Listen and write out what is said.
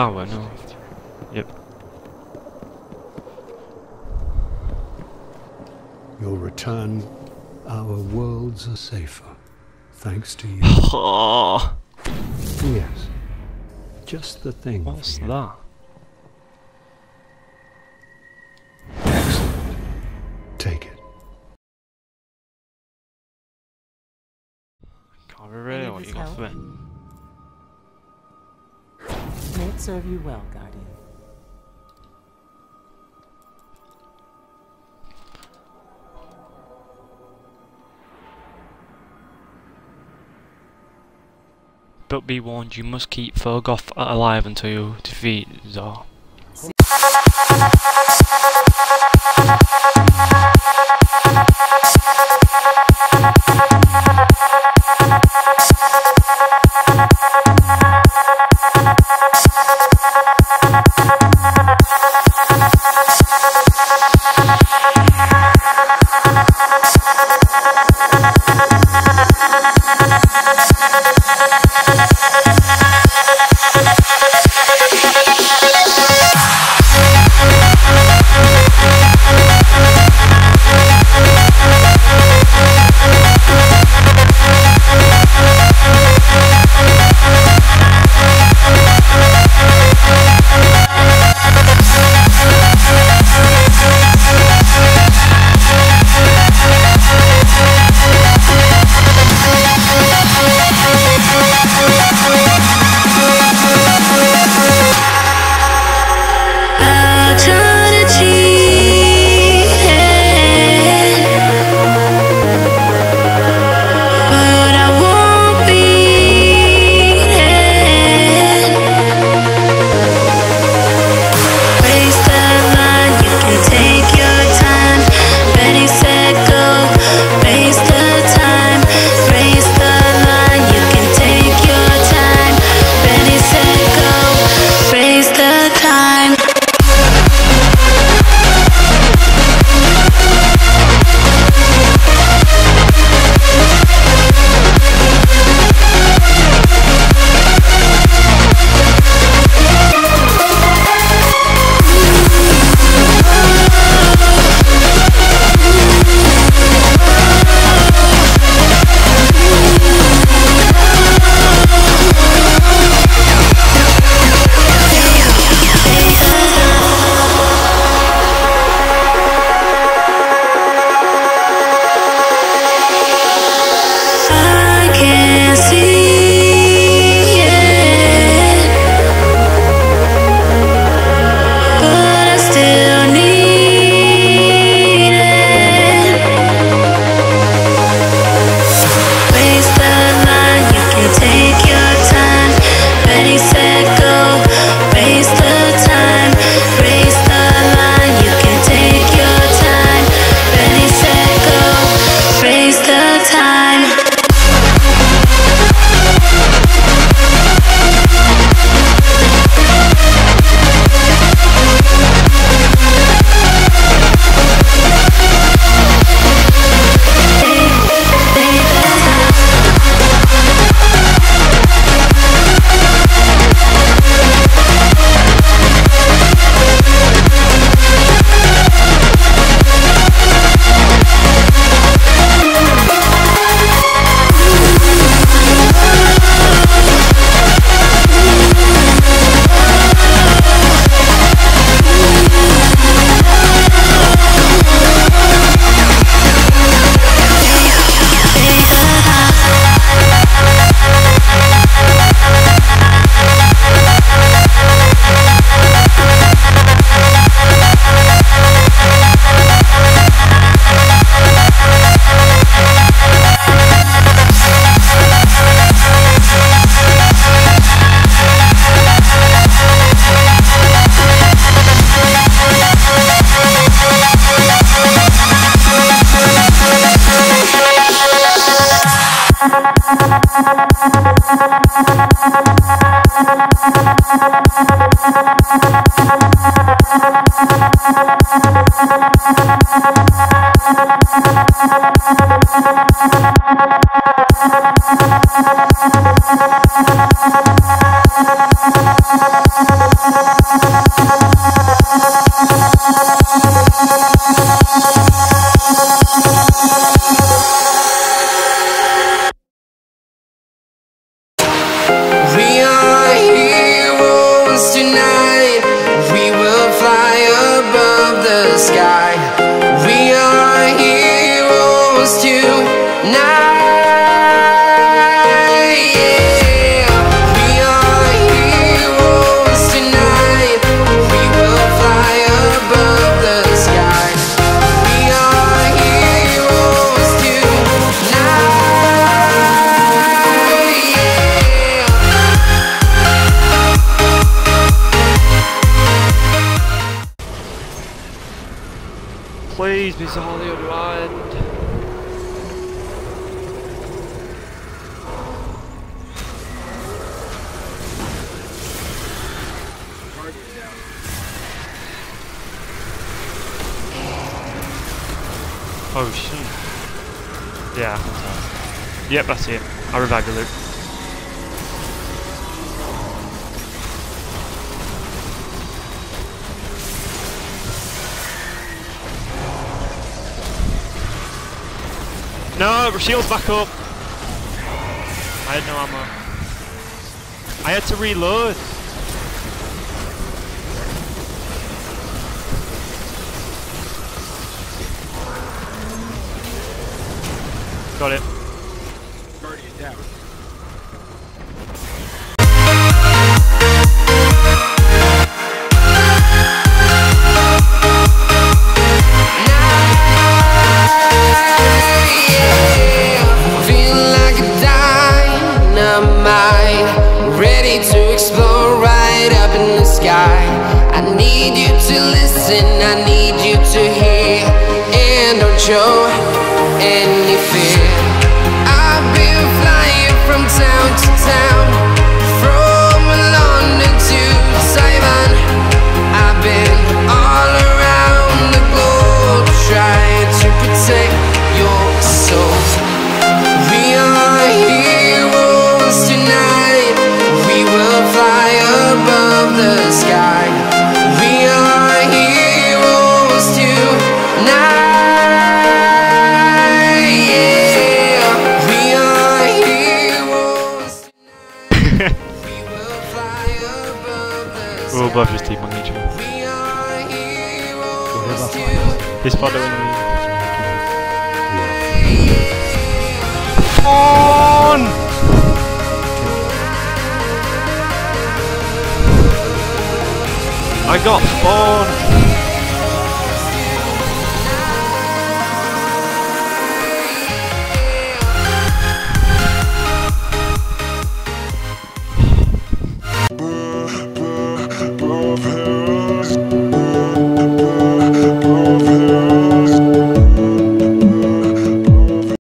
power, no. Yep. Your return, our worlds are safer. Thanks to you. Oh, Yes. Just the thing. what's for you. that? Excellent. Take it. Can't really what you got for it. May it serve you well, Guardian. But be warned, you must keep Fergoth alive until you defeat Zor. night. Yeah, we are heroes tonight. We will fly above the sky. We are heroes tonight. Yeah. Please be on the other end. Oh shit. Yeah, I can tell. Yep, that's it. I revived the loop. No, shield's back up. I had no ammo. I had to reload. Got it. Guardian down. Feeling like a dynamite, ready to explode right up in the sky. I need you to listen, I need you to hear, and don't show any fear. I've been flying from town to town, from London to Taiwan. I've been all around the globe trying to protect your soul. We are heroes tonight. We will fly above the sky. We are heroes tonight. Yeah, we are heroes tonight. We will fly above the sky. We'll both just keep on each other. We are heroes tonight. He's following me. On! I got spawn. Above him.